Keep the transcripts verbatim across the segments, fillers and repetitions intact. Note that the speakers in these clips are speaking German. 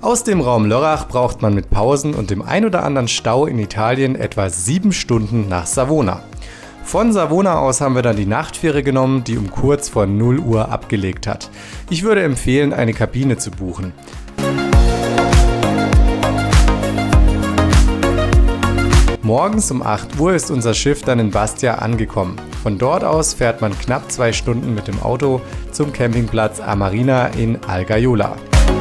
Aus dem Raum Lörrach braucht man mit Pausen und dem ein oder anderen Stau in Italien etwa sieben Stunden nach Savona. Von Savona aus haben wir dann die Nachtfähre genommen, die um kurz vor null Uhr abgelegt hat. Ich würde empfehlen, eine Kabine zu buchen. Morgens um acht Uhr ist unser Schiff dann in Bastia angekommen. Von dort aus fährt man knapp zwei Stunden mit dem Auto zum Campingplatz Amarina in Algaiola.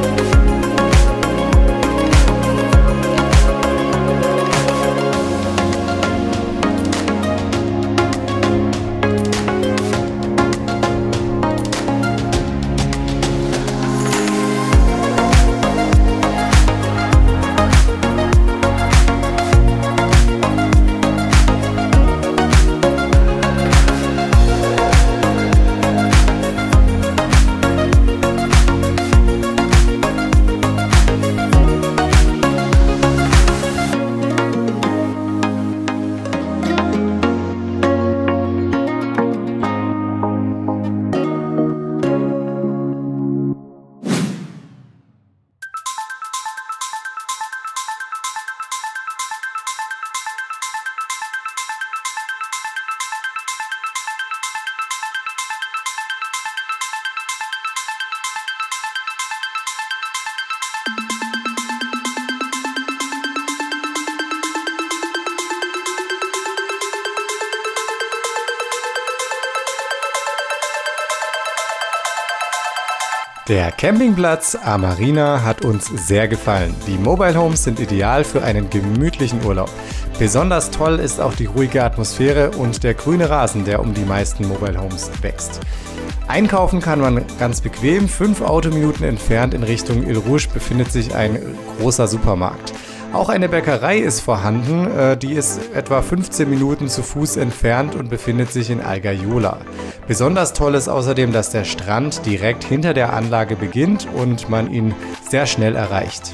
Der Campingplatz Amarina hat uns sehr gefallen. Die Mobile Homes sind ideal für einen gemütlichen Urlaub. Besonders toll ist auch die ruhige Atmosphäre und der grüne Rasen, der um die meisten Mobile Homes wächst. Einkaufen kann man ganz bequem. Fünf Autominuten entfernt in Richtung Il Rouge befindet sich ein großer Supermarkt. Auch eine Bäckerei ist vorhanden, die ist etwa fünfzehn Minuten zu Fuß entfernt und befindet sich in Algaiola. Besonders toll ist außerdem, dass der Strand direkt hinter der Anlage beginnt und man ihn sehr schnell erreicht.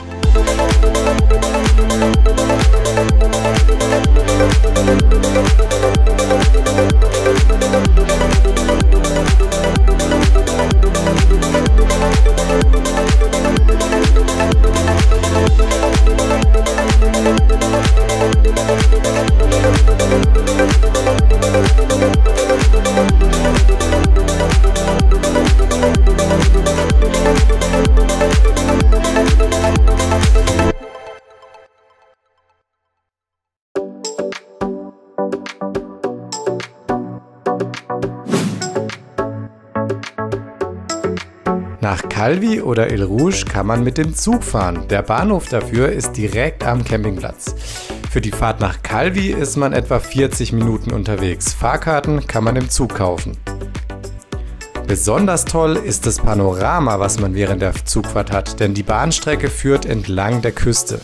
Nach Calvi oder Il Rouge kann man mit dem Zug fahren. Der Bahnhof dafür ist direkt am Campingplatz. Für die Fahrt nach Calvi ist man etwa vierzig Minuten unterwegs. Fahrkarten kann man im Zug kaufen. Besonders toll ist das Panorama, was man während der Zugfahrt hat, denn die Bahnstrecke führt entlang der Küste.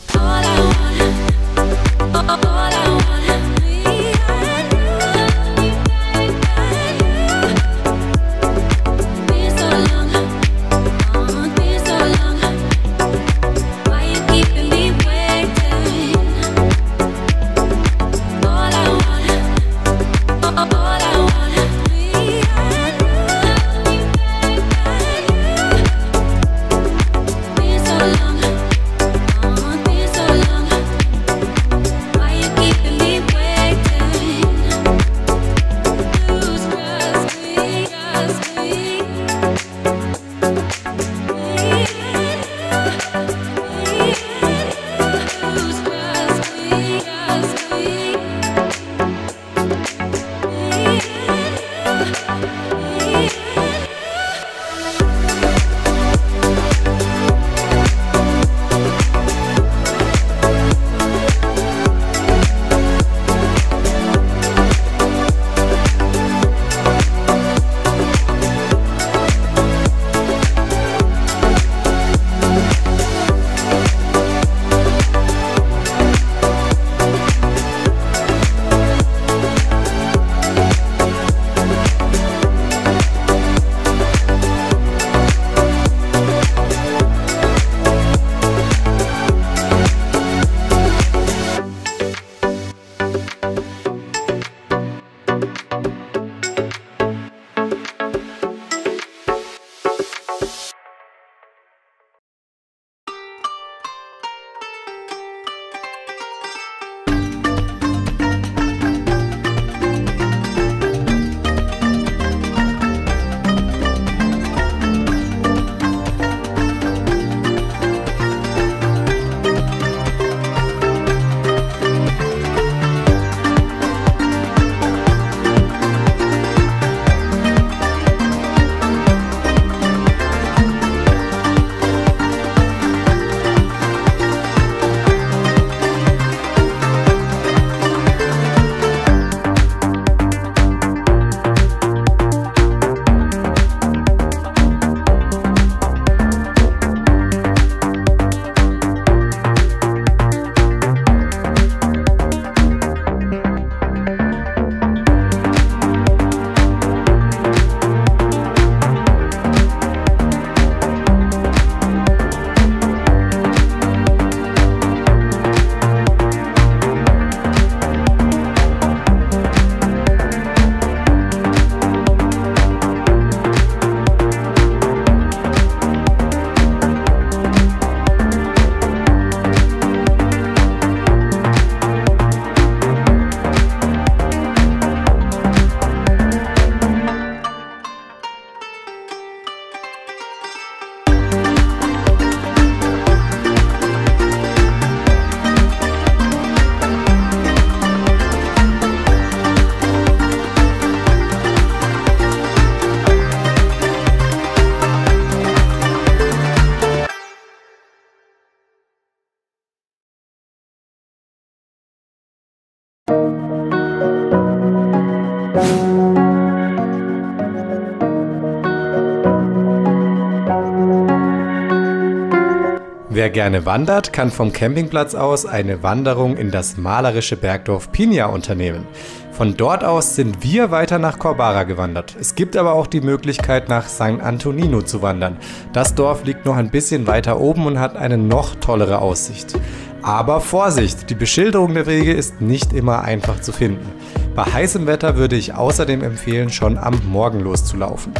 Wer gerne wandert, kann vom Campingplatz aus eine Wanderung in das malerische Bergdorf Pinia unternehmen. Von dort aus sind wir weiter nach Corbara gewandert. Es gibt aber auch die Möglichkeit, nach San Antonino zu wandern. Das Dorf liegt noch ein bisschen weiter oben und hat eine noch tollere Aussicht. Aber Vorsicht, die Beschilderung der Wege ist nicht immer einfach zu finden. Bei heißem Wetter würde ich außerdem empfehlen, schon am Morgen loszulaufen.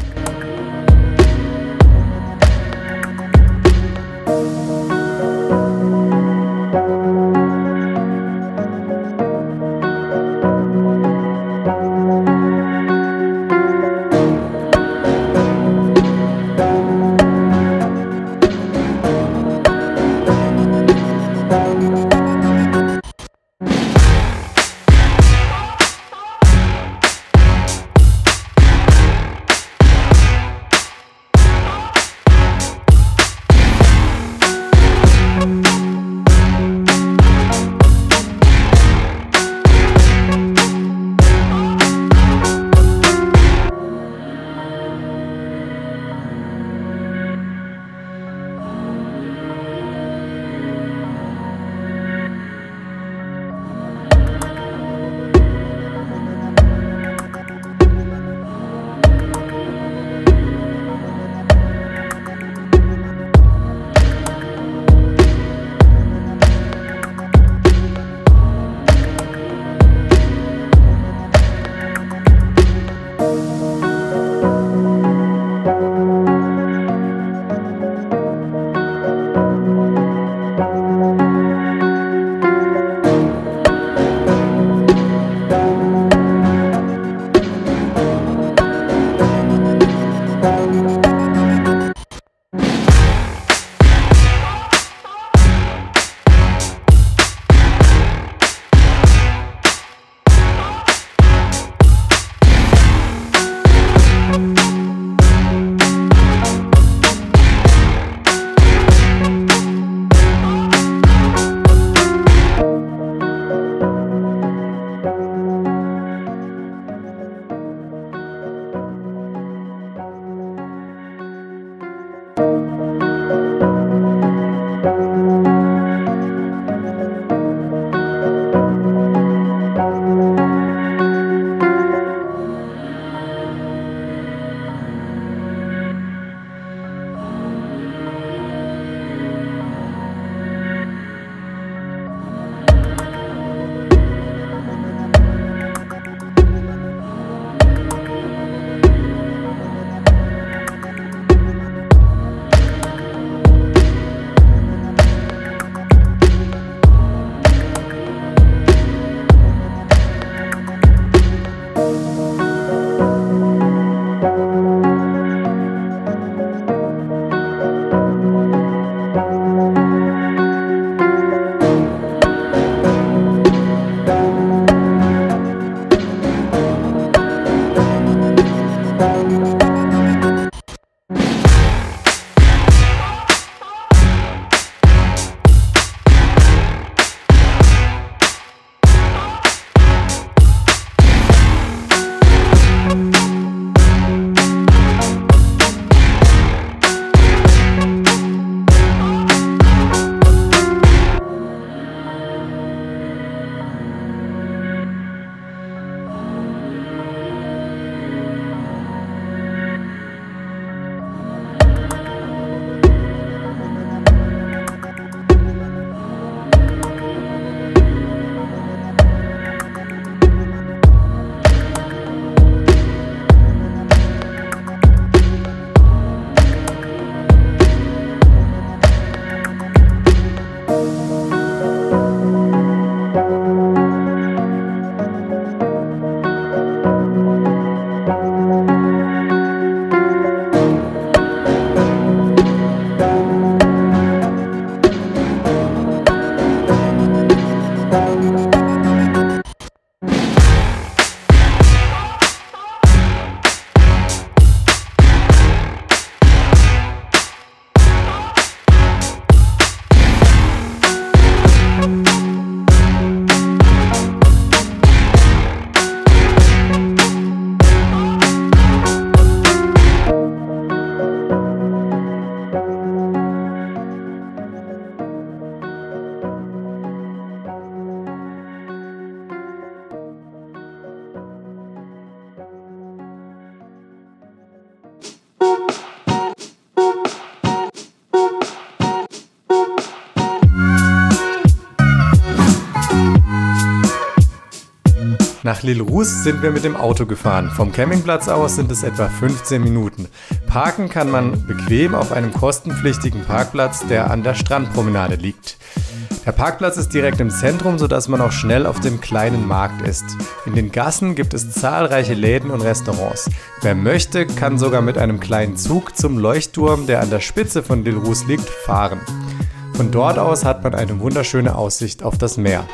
Nach L'Île Rousse sind wir mit dem Auto gefahren. Vom Campingplatz aus sind es etwa fünfzehn Minuten. Parken kann man bequem auf einem kostenpflichtigen Parkplatz, der an der Strandpromenade liegt. Der Parkplatz ist direkt im Zentrum, sodass man auch schnell auf dem kleinen Markt ist. In den Gassen gibt es zahlreiche Läden und Restaurants. Wer möchte, kann sogar mit einem kleinen Zug zum Leuchtturm, der an der Spitze von L'Île Rousse liegt, fahren. Von dort aus hat man eine wunderschöne Aussicht auf das Meer.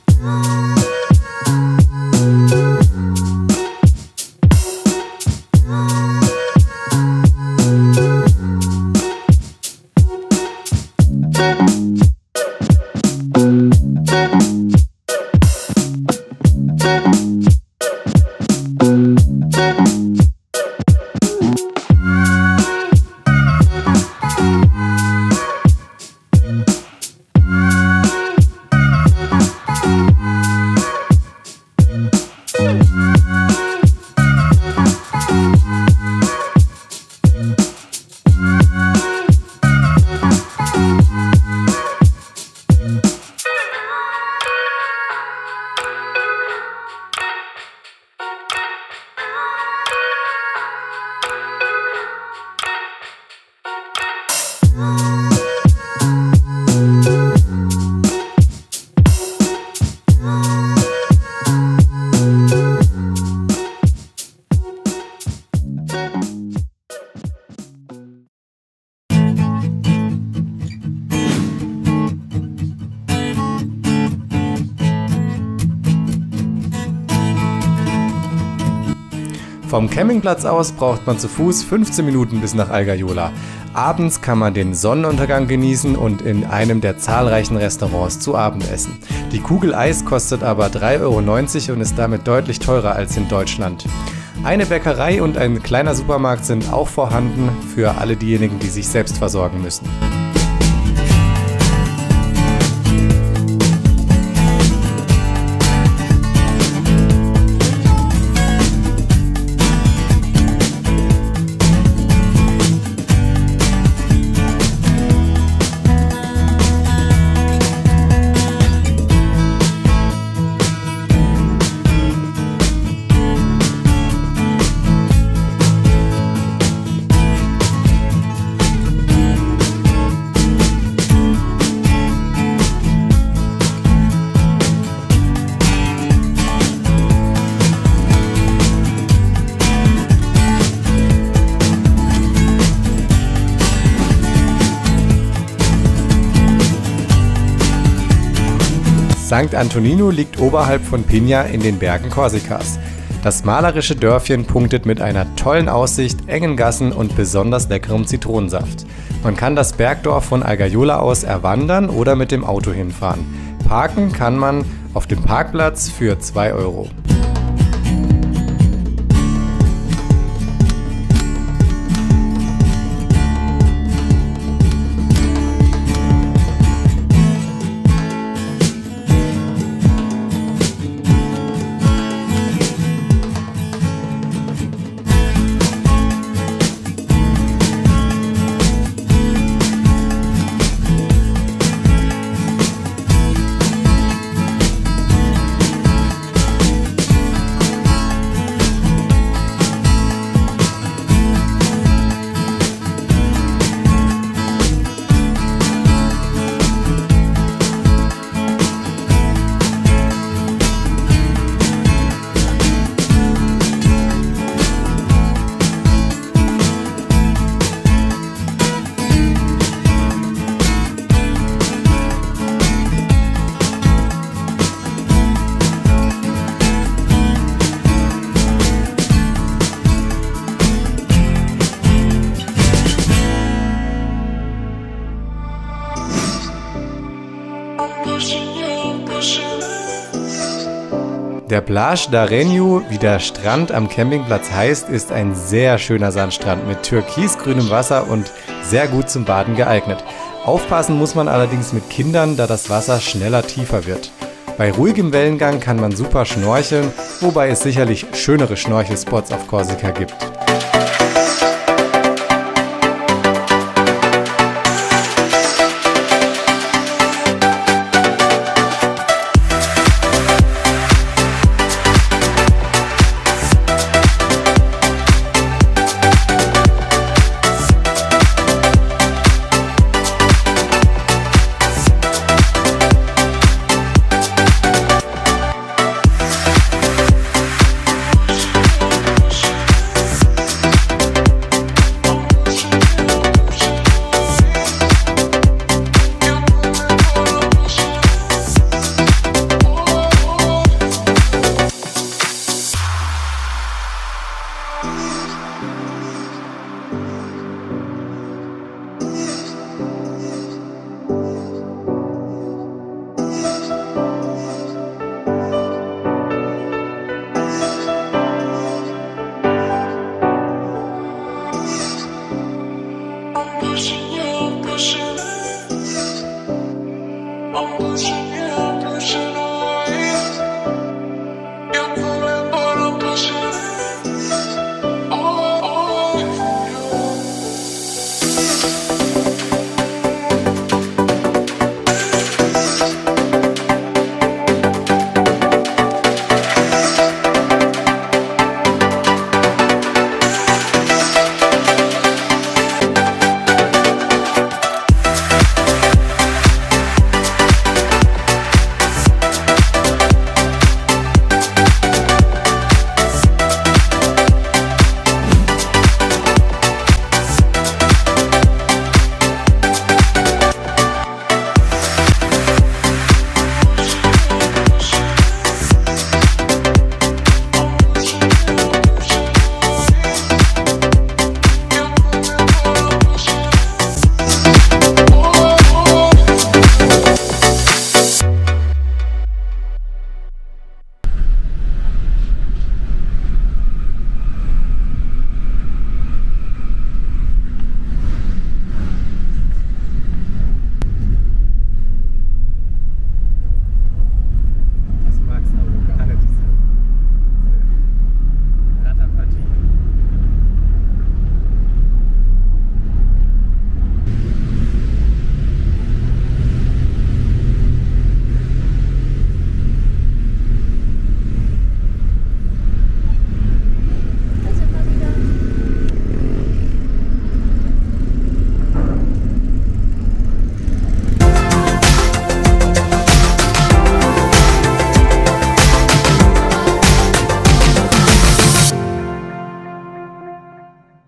Vom Campingplatz aus braucht man zu Fuß fünfzehn Minuten bis nach Algaiola. Abends kann man den Sonnenuntergang genießen und in einem der zahlreichen Restaurants zu Abend essen. Die Kugel Eis kostet aber drei Euro neunzig und ist damit deutlich teurer als in Deutschland. Eine Bäckerei und ein kleiner Supermarkt sind auch vorhanden für alle diejenigen, die sich selbst versorgen müssen. Sankt Antonino liegt oberhalb von Pigna in den Bergen Korsikas. Das malerische Dörfchen punktet mit einer tollen Aussicht, engen Gassen und besonders leckerem Zitronensaft. Man kann das Bergdorf von Algaiola aus erwandern oder mit dem Auto hinfahren. Parken kann man auf dem Parkplatz für zwei Euro. Der Plage d'Arenyu, wie der Strand am Campingplatz heißt, ist ein sehr schöner Sandstrand mit türkisgrünem Wasser und sehr gut zum Baden geeignet. Aufpassen muss man allerdings mit Kindern, da das Wasser schneller tiefer wird. Bei ruhigem Wellengang kann man super schnorcheln, wobei es sicherlich schönere Schnorchelspots auf Korsika gibt.